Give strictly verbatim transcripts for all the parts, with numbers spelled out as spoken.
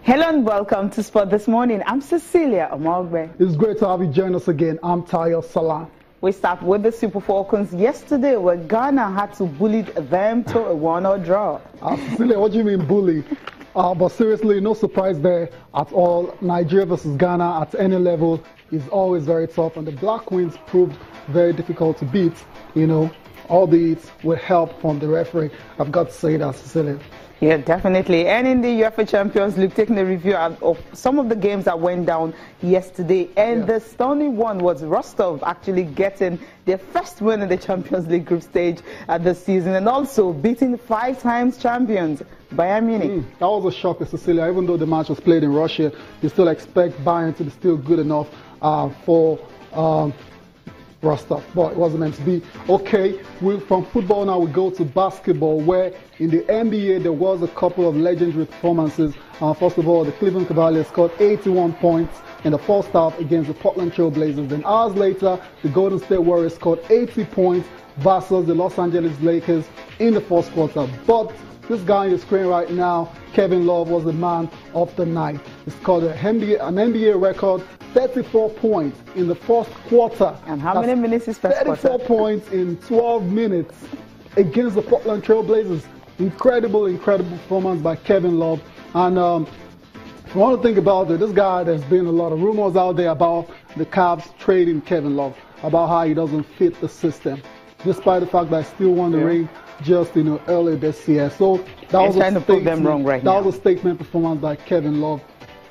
Hello and welcome to Sport This Morning. I'm Cecilia Omogbe. It's great to have you join us again. I'm Tayo Salam. We start with the Super Falcons yesterday, where Ghana had to bully them to a one-all draw. Uh, Cecilia, what do you mean bully? Uh, but seriously, no surprise there at all. Nigeria versus Ghana at any level is always very tough, and the Black Queens proved very difficult to beat, you know, albeit with help from the referee. I've got to say that, Cecilia. Yeah, definitely. And in the UEFA Champions League, taking a review of some of the games that went down yesterday. And yeah. the stunning one was Rostov actually getting their first win in the Champions League group stage at the season, and also beating five times champions Bayern Munich. Mm, that was a shock to Cecilia. Even though the match was played in Russia, you still expect Bayern to be still good enough uh, for um, Rostov, but it wasn't meant to be. Okay, we, from football now we go to basketball, where in the N B A there was a couple of legendary performances. Uh, first of all, the Cleveland Cavaliers scored eighty-one points in the first half against the Portland Trail Blazers. Then hours later, the Golden State Warriors scored eighty points versus the Los Angeles Lakers in the first quarter. But this guy on your screen right now, Kevin Love, was the man of the night. He scored an N B A, an N B A record thirty-four points in the first quarter. And how That's many minutes is first quarter? thirty-four points in twelve minutes against the Portland Trail Blazers. Incredible, incredible performance by Kevin Love. And um, if you want to think about it, this guy, there's been a lot of rumors out there about the Cavs trading Kevin Love, about how he doesn't fit the system, despite the fact that he still won the yeah. ring just you know earlier this year. So that He's was trying a to put them wrong right that now. was a statement performance by Kevin Love.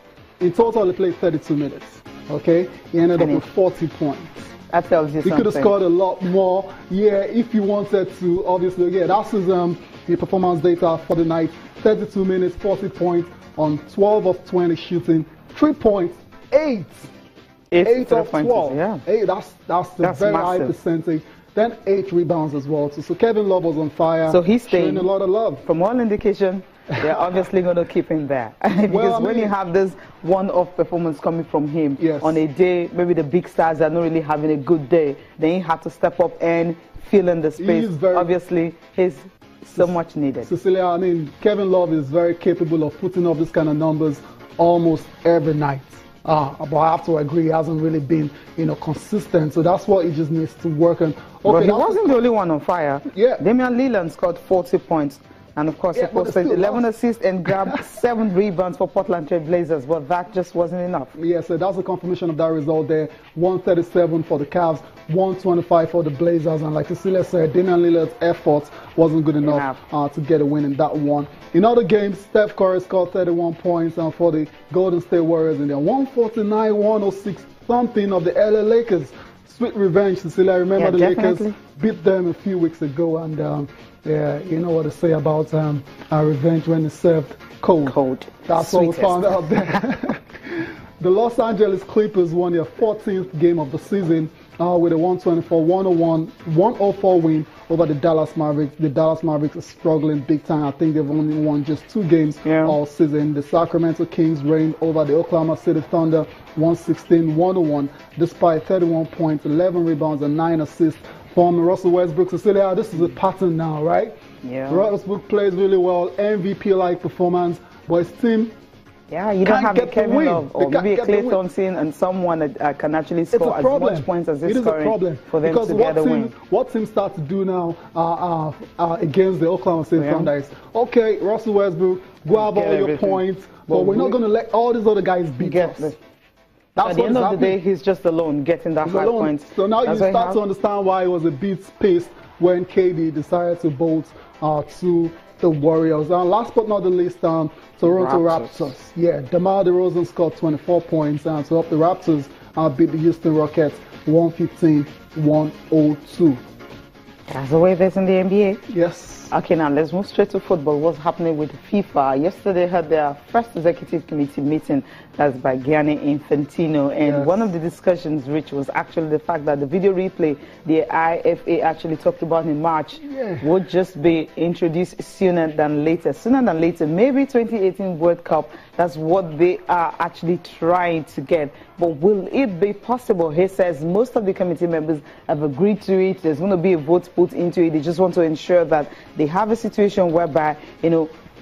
In total, he played thirty-two minutes. Okay, he ended and up with forty points. That tells you he something. He could have scored a lot more. Yeah, if he wanted to. Obviously, yeah, that's his um the performance data for the night. thirty-two minutes, forty points on twelve of twenty shooting, three points, eight, eight, eight of twelve. Yeah, hey, that's that's a that's very massive. high percentage. Then eight rebounds as well. So, so Kevin Love was on fire. So he's staying. Showing a lot of love. From all indication, they're obviously going to keep him there. because well, I mean, when you have this one-off performance coming from him yes. on a day, maybe the big stars are not really having a good day, then you have to step up and fill in the space. He obviously, he's so much needed. Cecilia, I mean, Kevin Love is very capable of putting up this kind of numbers almost every night. Uh, but I have to agree, he hasn't really been, you know, consistent. So that's what he just needs to work on. Okay, but he wasn't the only one on fire. Yeah. Damian Lillard scored forty points. And of course, yeah, he posted eleven lost. assists and grabbed seven rebounds for Portland Trail Blazers. But that just wasn't enough. Yeah, so that's a confirmation of that result there. one thirty-seven for the Cavs, one twenty-five for the Blazers. And like Cecilia said, Damian Lillard's effort wasn't good enough, enough. Uh, to get a win in that one. In other games, Steph Curry scored thirty-one points uh, for the Golden State Warriors in their one forty-nine one oh six thumping of the L A Lakers. Sweet revenge, Cecilia. I remember yeah, the definitely. Lakers beat them a few weeks ago, and um, yeah, you know what to say about um, our revenge when it's served cold. Cold. That's Sweetest. what we found out there. The Los Angeles Clippers won their fourteenth game of the season uh, with a one twenty-four one oh one, one oh four win over the Dallas Mavericks. The Dallas Mavericks are struggling big time. I think they've only won just two games yeah. all season. The Sacramento Kings reigned over the Oklahoma City Thunder one sixteen one oh one, despite thirty-one points, eleven rebounds, and nine assists from Russell Westbrook. Cecilia, this is a pattern now, right? Yeah. Westbrook plays really well, M V P-like performance, but his team Yeah, you don't have the Kevin Love or maybe a Klay the Thompson and someone that uh, can actually score as much points as this scoring for them because to what get a team, win. What teams start to do now uh, uh, uh, against the Oklahoma City yeah. Thunder is, okay, Russell Westbrook, grab all your points, but, but we're not going to let all these other guys beat us. The, That's At the end of happening. the day, he's just alone getting that high points. So now That's you start to understand why it was a bit pissed when K D decided to bolt uh, to the Warriors. And last but not the least, um, Toronto Raptors. Raptors. Yeah, DeMar DeRozan scored twenty-four points and to help the Raptors uh, beat the Houston Rockets one fifteen one oh two. That's the way it is in the N B A. Yes. Okay, now let's move straight to football. What's happening with FIFA? Yesterday had their first executive committee meeting. That's by Gianni Infantino. And yes. one of the discussions, Rich, was actually the fact that the video replay the I F A actually talked about in March yeah. would just be introduced sooner than later. Sooner than later, maybe twenty eighteen World Cup. That's what they are actually trying to get. But will it be possible? He says most of the committee members have agreed to it. There's going to be a vote put into it. They just want to ensure that they have a situation whereby, you know,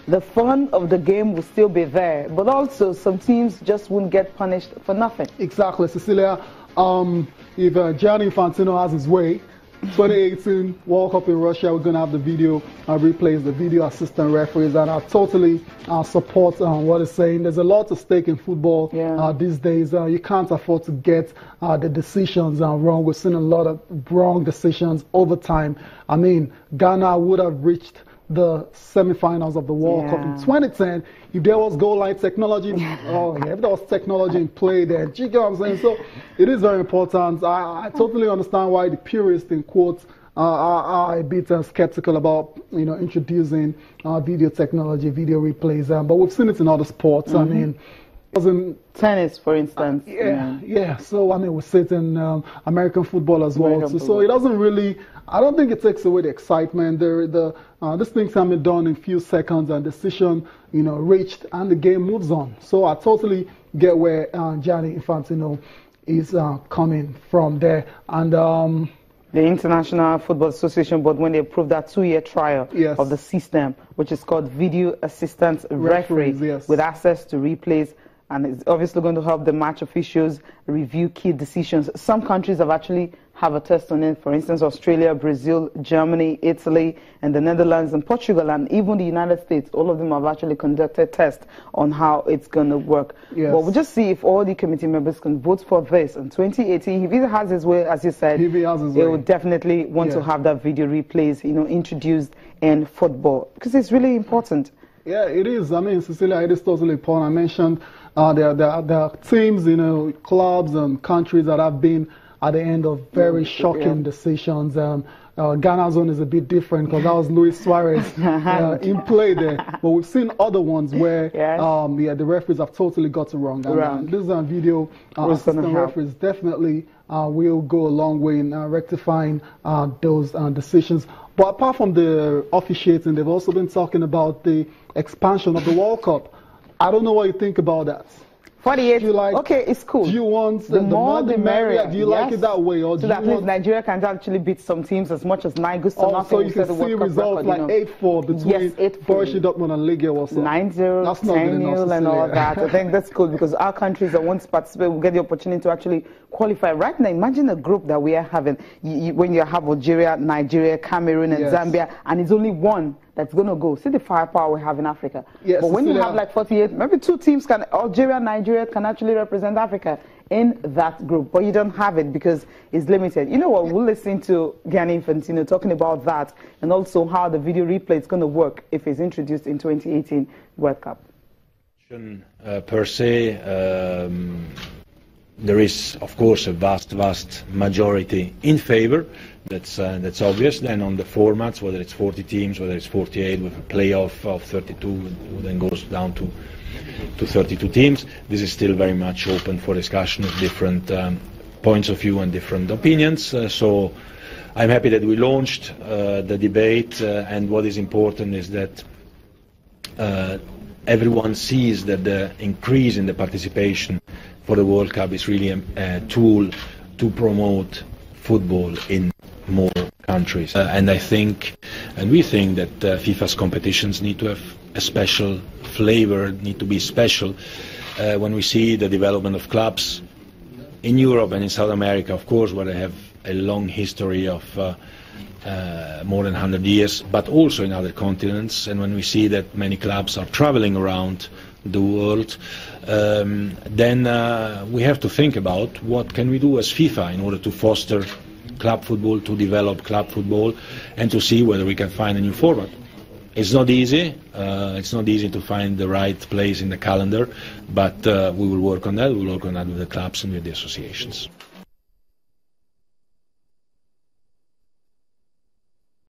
the fun of the game will still be there, but also some teams just won't get punished for nothing. Exactly, Cecilia. Um, if uh, Gianni Infantino has his way, twenty eighteen World Cup in Russia, we're going to have the video uh, replays, the video assistant referees, and I totally uh, support uh, what he's saying. There's a lot at stake in football yeah. uh, these days. Uh, you can't afford to get uh, the decisions uh, wrong. We've seen a lot of wrong decisions over time. I mean, Ghana would have reached the semi-finals of the World yeah. Cup in twenty ten if there was goal line technology. Oh, yeah, if there was technology in play there, you get what I'm saying? So it is very important. I, I totally understand why the purists in quotes uh, are, are a bit uh, skeptical about you know introducing uh, video technology, video replays. Um, but we've seen it in other sports. Mm-hmm. I mean. In tennis, for instance. Uh, yeah, yeah, yeah. So I mean, we see it in um, American football as well. So, so it doesn't really. I don't think it takes away the excitement. There, the uh, this thing can be done in few seconds, and decision, you know, reached, and the game moves on. So I totally get where uh, Gianni Infantino is uh, coming from there, and. Um, The International Football Association Board, when they approved that two-year trial yes. of the system, which is called Video Assistant Referee, Referees, yes. with access to replays, and it's obviously going to help the match officials review key decisions. Some countries have actually have a test on it. For instance, Australia, Brazil, Germany, Italy, and the Netherlands and Portugal, and even the United States. All of them have actually conducted tests on how it's going to work. Yes. But we'll just see if all the committee members can vote for this in twenty eighteen. If he has his way, as you said, if he has his they way. will definitely want yeah. to have that video replays, you know, introduced in football, because it's really important. Yeah, it is. I mean, Cecilia, it is totally important. I mentioned uh, there, there, there are teams, you know, clubs and countries that have been at the end of very yeah, shocking yeah. decisions. Um, uh, Ghana's one is a bit different because that was Luis Suarez uh, in play there. But we've seen other ones where yes. um, yeah, the referees have totally got it wrong. And, uh, this is a video uh, assistant referees definitely uh, will go a long way in uh, rectifying uh, those uh, decisions. But apart from the officiating, they've also been talking about the expansion of the World Cup. I don't know what you think about that. forty-eight. Do you like, okay, it's cool. Do you want the, the more the merrier? Do you yes. like it that way, or so do that you means want... Nigeria can actually beat some teams as much as nine goes to oh, nothing. so you can see results like eight four between yes, Borussia Dortmund and Ligue one. nine zero, ten nil, and all that. I think that's cool because our countries that want to participate will get the opportunity to actually qualify. Right now, imagine a group that we are having you, you, when you have Algeria, Nigeria, Cameroon, and yes. Zambia, and it's only one that's going to go. See the firepower we have in Africa. Yes, but when Cecilia. you have like forty-eight, maybe two teams can, Algeria, Nigeria can actually represent Africa in that group. But you don't have it because it's limited. You know what? We'll listen to Gianni Infantino talking about that and also how the video replay is going to work if it's introduced in twenty eighteen World Cup. Uh, per se, um, there is, of course, a vast, vast majority in favor. That's uh, that's obvious. Then on the formats, whether it's forty teams, whether it's forty-eight with a playoff of thirty-two, then goes down to to thirty-two teams. This is still very much open for discussion of different um, points of view and different opinions. Uh, so I'm happy that we launched uh, the debate, uh, and what is important is that uh, everyone sees that the increase in the participation for the World Cup is really a, a tool to promote football in more countries. Uh, and I think, and we think that uh, FIFA's competitions need to have a special flavor, need to be special. Uh, when we see the development of clubs in Europe and in South America, of course, where they have a long history of uh, uh, more than one hundred years, but also in other continents, and when we see that many clubs are traveling around the world, um, then uh, we have to think about what can we do as FIFA in order to foster club football, to develop club football, and to see whether we can find a new format. It's not easy. Uh, it's not easy to find the right place in the calendar, but uh, we will work on that. We will work on that with the clubs and with the associations.